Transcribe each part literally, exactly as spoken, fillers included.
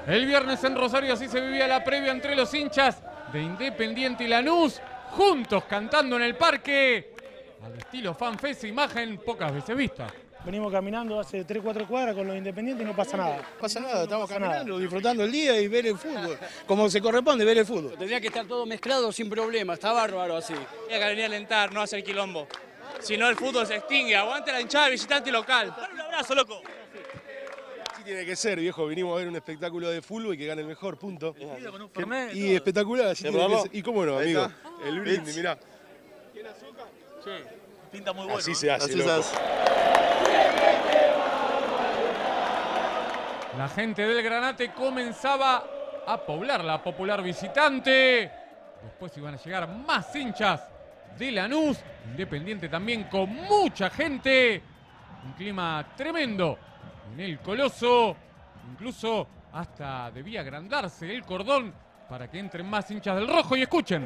El viernes en Rosario así se vivía la previa entre los hinchas de Independiente y Lanús, juntos cantando en el parque, al estilo fanfest, imagen pocas veces vista. Venimos caminando hace tres cuatro cuadras con los Independientes y no pasa nada. No pasa nada, estamos caminando, disfrutando el día y ver el fútbol, como se corresponde ver el fútbol. Tendría que estar todo mezclado sin problema, está bárbaro así. Hay que venir a alentar, no hacer quilombo. Si no, el fútbol se extingue. Aguante la hinchada visitante local. Dale un abrazo, loco. Así tiene que ser, viejo. Vinimos a ver un espectáculo de fútbol y que gane el mejor, punto. Fernet, Y espectacular, así tiene que ser. Y cómo no, amigo. El brindis, mirá. ¿Tiene azúcar? Sí. Pinta muy bueno. Así se hace, Así loco. se hace. La gente del Granate comenzaba a poblar la popular visitante. Después iban a llegar más hinchas de Lanús. Independiente también con mucha gente. Un clima tremendo en el Coloso. Incluso hasta debía agrandarse el cordón para que entren más hinchas del rojo. Y escuchen.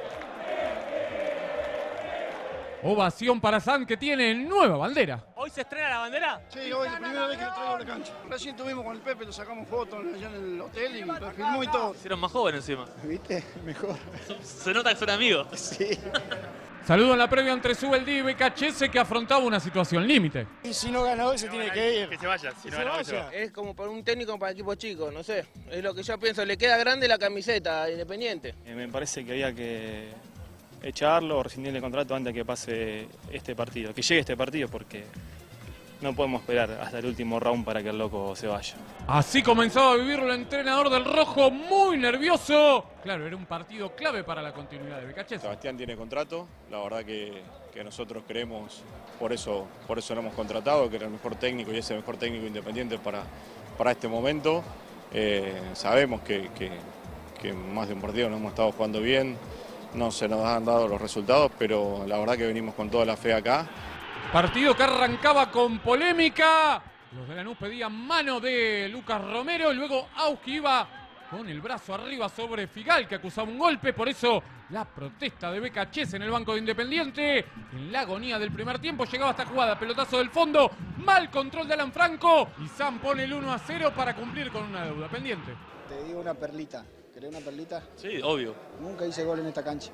Ovación para San, que tiene nueva bandera. ¿Hoy se estrena la bandera? Sí, hoy es la primera vez que lo traigo a la cancha. Recién tuvimos con el Pepe, lo sacamos fotos allá en el hotel y lo filmó y todo. Hicieron más joven encima. ¿Viste? Mejor. Se nota que son amigos. Sí. Saludo en la previa entre Subeldí y B K H S, que afrontaba una situación límite. Y si no gana hoy se tiene que ir. Que se vaya. Si Que no se gana, se vaya. va. Es como para un técnico para equipo chico, no sé. Es lo que yo pienso. Le queda grande la camiseta a Independiente. Eh, me parece que había que echarlo o rescindirle el contrato antes de que pase este partido, que llegue este partido, porque no podemos esperar hasta el último round para que el loco se vaya. Así comenzaba a vivirlo el entrenador del rojo, muy nervioso. Claro, era un partido clave para la continuidad de B K H S. Sebastián tiene contrato, la verdad que, que nosotros creemos, por eso, por eso lo hemos contratado, que era el mejor técnico y es el mejor técnico independiente para, para este momento. Eh, sabemos que, que, que más de un partido no hemos estado jugando bien, no se nos han dado los resultados, pero la verdad que venimos con toda la fe acá. Partido que arrancaba con polémica. Los de Lanús pedían mano de Lucas Romero y luego Auski iba con el brazo arriba sobre Figal, que acusaba un golpe. Por eso la protesta de B K H S en el banco de Independiente. En la agonía del primer tiempo llegaba esta jugada, pelotazo del fondo, mal control de Alan Franco y Sam pone el uno a cero para cumplir con una deuda pendiente. Te digo una perlita. ¿Querés una perlita? Sí, obvio. Nunca hice gol en esta cancha.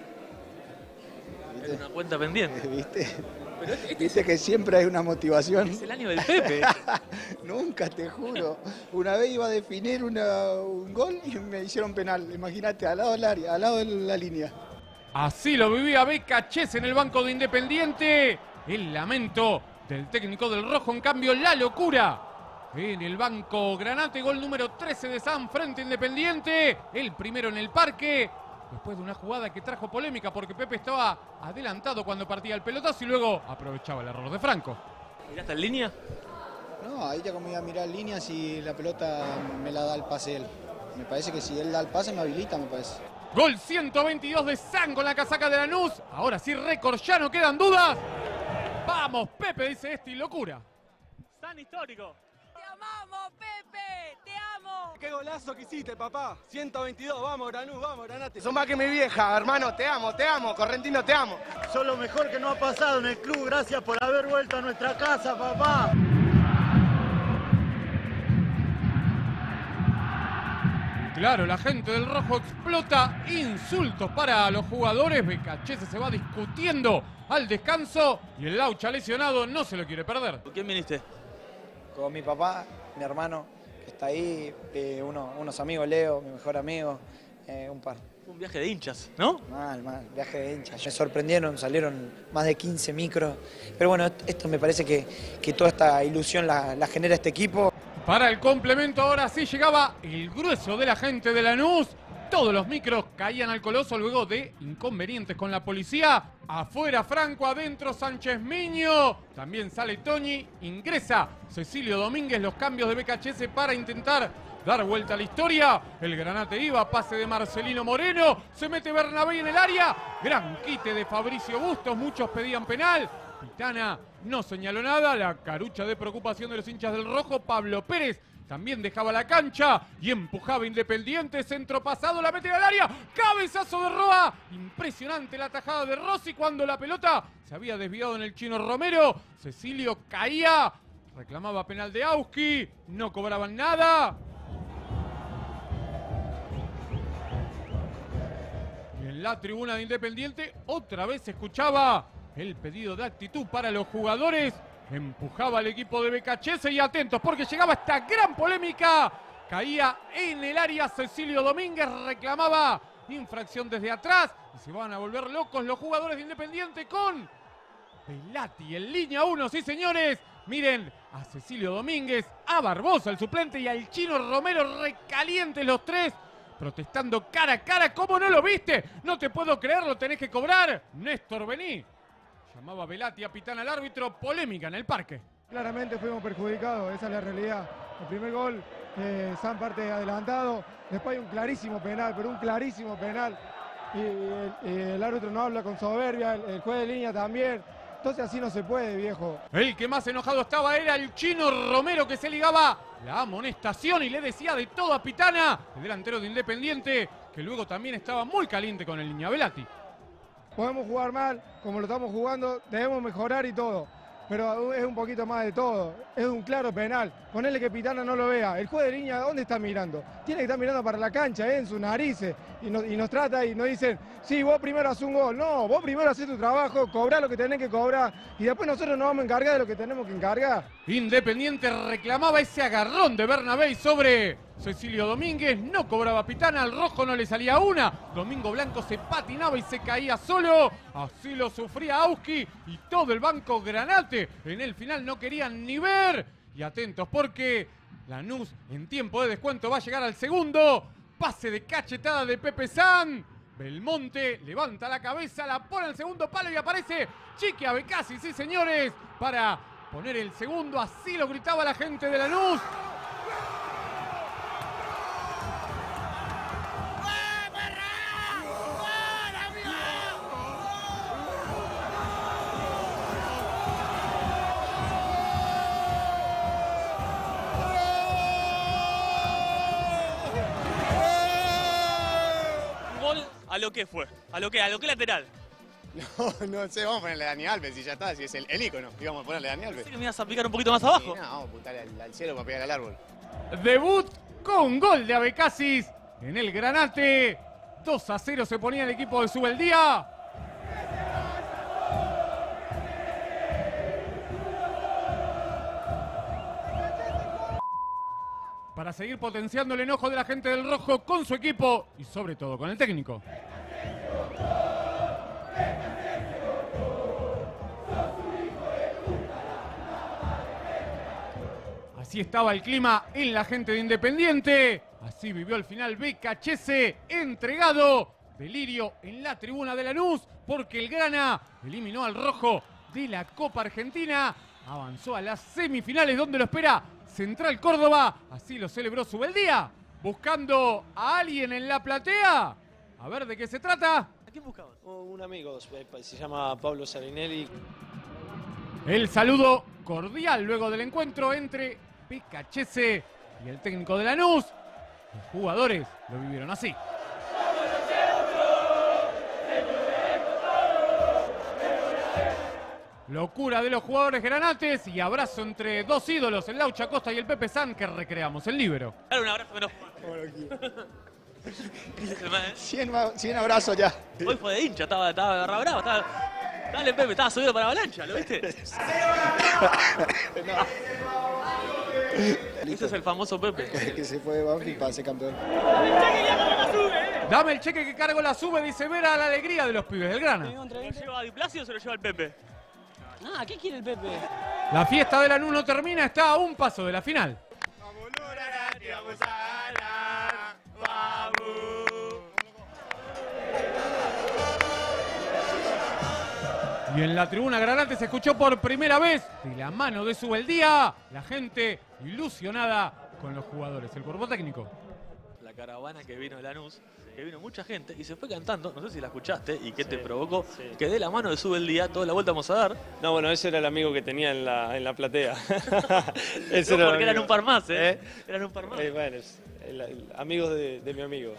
Es una cuenta pendiente. ¿Viste? Pero este Viste que siempre hay una motivación. es el año del Pepe. Nunca, te juro. Una vez iba a definir una, un gol y me hicieron penal. Imagínate, al lado del área, al lado de la línea. Así lo vivía B K H S en el banco de Independiente. El lamento del técnico del rojo, en cambio la locura en el banco Granate. Gol número trece de San frente a Independiente. El primero en el parque. Después de una jugada que trajo polémica porque Pepe estaba adelantado cuando partía el pelotazo y luego aprovechaba el error de Franco. ¿Miraste en línea? No, ahí ya como iba a mirar líneas y la pelota me la da el pase él. Me parece que si él da el pase me habilita, me parece. Gol ciento veintidós de San con la casaca de Lanús. Ahora sí, récord, ya no quedan dudas. Vamos, Pepe, dice este y locura. San histórico. ¡Te amamos, Pepe! ¡Te amo! ¡Qué golazo que hiciste, papá! ciento veintidós, vamos, Granús, vamos, Granate. Son más que mi vieja, hermano, te amo, te amo, Correntino, te amo. Sos lo mejor que nos ha pasado en el club, gracias por haber vuelto a nuestra casa, papá. Claro, la gente del rojo explota insultos para los jugadores. B K H S se va discutiendo al descanso y el Laucha lesionado no se lo quiere perder. ¿Con quién viniste? Con mi papá, mi hermano, que está ahí, eh, uno, unos amigos, Leo, mi mejor amigo, eh, un par. Un viaje de hinchas, ¿no? Mal, mal, viaje de hinchas. Me sorprendieron, salieron más de quince micros. Pero bueno, esto me parece que, que toda esta ilusión la, la genera este equipo. Para el complemento ahora sí llegaba el grueso de la gente de Lanús. Todos los micros caían al Coloso luego de inconvenientes con la policía. Afuera Franco, adentro Sánchez Miño. También sale Toñi, ingresa Cecilio Domínguez. Los cambios de B K H S para intentar dar vuelta a la historia. El Granate iba, pase de Marcelino Moreno. Se mete Bernabé en el área. Gran quite de Fabricio Bustos. Muchos pedían penal. Pitana no señaló nada. La carucha de preocupación de los hinchas del rojo, Pablo Pérez, también dejaba la cancha y empujaba Independiente. Centro pasado, la mete al área. Cabezazo de Roa. Impresionante la tajada de Rossi cuando la pelota se había desviado en el Chino Romero. Cecilio caía. Reclamaba penal de Auski. No cobraban nada. en la tribuna de Independiente otra vez se escuchaba el pedido de actitud para los jugadores. Empujaba al equipo de Becachese y atentos porque llegaba esta gran polémica. Caía en el área Cecilio Domínguez, reclamaba infracción desde atrás y se van a volver locos los jugadores de Independiente con Velati en línea uno, sí señores. Miren a Cecilio Domínguez, a Barbosa el suplente y al Chino Romero recalientes los tres, protestando cara a cara. ¿Cómo no lo viste? No te puedo creer, lo tenés que cobrar. Néstor, vení. Llamaba Velati a Pitana al árbitro, polémica en el parque. Claramente fuimos perjudicados, esa es la realidad. El primer gol, eh, San parte adelantado, después hay un clarísimo penal, pero un clarísimo penal. Y el, y el árbitro no habla con soberbia, el, el juez de línea también. Entonces así no se puede, viejo. El que más enojado estaba era el Chino Romero, que se ligaba la amonestación y le decía de todo a Pitana, el delantero de Independiente, que luego también estaba muy caliente con el línea Velati. Podemos jugar mal, como lo estamos jugando, debemos mejorar y todo. Pero es un poquito más de todo, es un claro penal. Ponele que Pitana no lo vea. El juez de línea, ¿dónde está mirando? Tiene que estar mirando para la cancha, eh, en sus narices. Y nos, y nos trata y nos dicen, sí, vos primero haces un gol. No, vos primero haces tu trabajo, cobrá lo que tenés que cobrar. Y después nosotros nos vamos a encargar de lo que tenemos que encargar. Independiente reclamaba ese agarrón de Bernabé sobre Cecilio Domínguez. No cobraba Pitana, al rojo no le salía una. Domingo Blanco se patinaba y se caía solo. Así lo sufría Auski y todo el banco Granate. En el final no querían ni ver. Y atentos porque Lanús en tiempo de descuento va a llegar al segundo. Pase de cachetada de Pepe San. Belmonte levanta la cabeza, la pone al segundo palo y aparece Chiqui Abecasi, sí señores, para poner el segundo. Así lo gritaba la gente de Lanús. ¿A lo que fue? ¿A lo que? ¿A lo que lateral? No, no sé, vamos a ponerle a Dani Alves y ya está, si es el, el ícono. Y vamos a ponerle a Dani Alves. ¿Sí que me ibas a aplicar un poquito más abajo? Sí, no, vamos a apuntarle al, al cielo para pegar al árbol. Debut con gol de Abecasis en el Granate. dos a cero se ponía el equipo de Subeldía. Para seguir potenciando el enojo de la gente del rojo con su equipo y sobre todo con el técnico. Así estaba el clima en la gente de Independiente. Así vivió el final Becachese, entregado. Delirio en la tribuna de Lanús porque el Grana eliminó al rojo de la Copa Argentina. Avanzó a las semifinales donde lo espera Central Córdoba. Así lo celebró Subeldía, buscando a alguien en la platea. A ver de qué se trata. ¿A quién buscaban? Un amigo, se llama Pablo Sarinelli. El saludo cordial luego del encuentro entre Becachese y el técnico de Lanús. Los jugadores lo vivieron así. Locura de los jugadores granates y abrazo entre dos ídolos, el Laucha Costa y el Pepe San, que recreamos el líbero. Dale un abrazo menos. cien abrazos ya. Hoy fue de hincha, estaba, estaba bravo, bravo, estaba... Dale Pepe, estaba subido para avalancha, ¿lo viste? Ese es el famoso Pepe. Que se fue de Banfield para ser campeón. Dame el cheque que cargo la sube, dice Vera, a la alegría de los pibes del Grana. ¿Lo lleva a Di Plácido o se lo lleva el Pepe? Ah, ¿qué quiere el Pepe? La fiesta de Lanús no termina, está a un paso de la final. Y en la tribuna Granate se escuchó por primera vez, de la mano de Subeldía, la gente ilusionada con los jugadores, el cuerpo técnico. La caravana que vino de Lanús, que vino mucha gente y se fue cantando, no sé si la escuchaste y qué sí, te provocó, sí. Que de la mano de Subeldía, toda la vuelta vamos a dar. No, bueno, ese era el amigo que tenía en la, en la platea. Ese no, era porque eran un par más, ¿eh? ¿Eh? Eran un par más. Eh, bueno, el, el, amigos de, de mi amigo.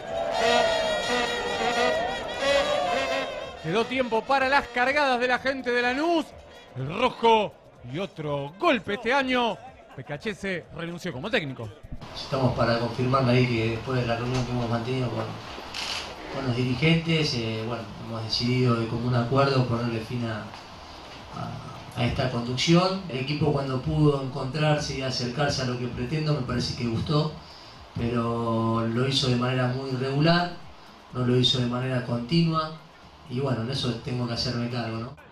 Quedó tiempo para las cargadas de la gente de Lanús. El rojo y otro golpe este año. Becachese renunció como técnico. Estamos para confirmar ahí que después de la reunión que hemos mantenido con, con los dirigentes, eh, bueno, hemos decidido de común acuerdo ponerle fin a, a, a esta conducción. El equipo cuando pudo encontrarse y acercarse a lo que pretendo me parece que gustó, pero lo hizo de manera muy irregular, no lo hizo de manera continua y bueno, en eso tengo que hacerme cargo, ¿no?